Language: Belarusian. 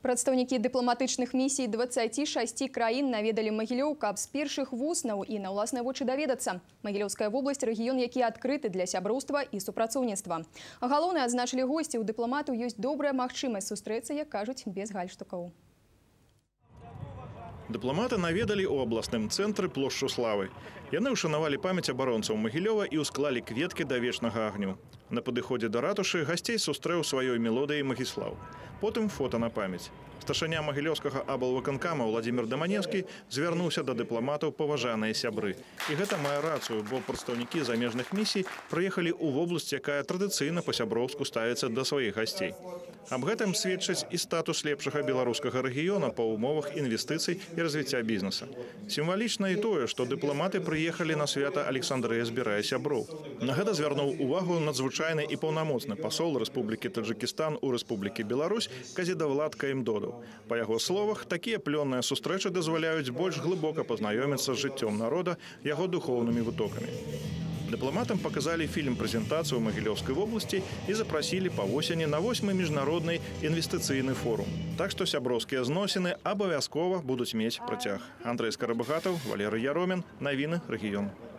Прадстаўнікі дыпламатычных місій 26 краін наведалі Магілёў, каб з першых вуснаў і на ўласныя вочы даведацца. Магілёўская вобласць – рэгіён, які адкрыты для сяброўства і супрацоўніцтва. А галоўнае, адзначылі госці, у дыпламату ёсць добрая магчымасць сустрэцца, як кажуць, без гальштукаў. Дыпламаты наведалі ў абласным цэнтры плошчу Славы. Яны ўшанавалі памяць абаронцаў Магілёва і ўсклалі кветкі да вечнага агню. На падыходзе да ратушы гасцей сустрэў сваёй мелодыяй Магіслаў. Потым фота на памяць. Старшыня магілёўскага аблвыканкама Владзімір Даманевскі звярнуўся да дыпламатаў паважаныя сябры. І гэта мае рацыю, бо прадстаўнікі замежных місій прыехалі ў вобласць, якая традыцыйна па-сяброўску ставіцца да сваіх гасцей. Аб гэтым сведчыць і статус лепшага беларускага рэгіёна па ўмовах інвестыцый і развіцця бізнеса. Сімвалічна і тое, што дыпламаты прыехалі на свята Александрыя збірае сяброў. На гэта звярнуў увагу надзвычайны і паўнамоцны пасол Рэспублікі Таджыкістан у Рэспублікі Беларусь Казідавлад Каімдодаў. Па яго словах, такія плённыя сустрэчы дазваляюць больш глыбока пазнаёміцца з жыццём народа, яго духоўнымі вытокамі. Дыпламатам паказалі фільм-прэзентацыю Магілёўскай вобласці і запрасілі па восені на 8-й міжнародны інвестыцыйны форум. Так што сяброўскія зносіны абавязкова будуць мець працяг. Андрэй Скарабагатаў, Валерый Яромін. Навіны рэгіёну.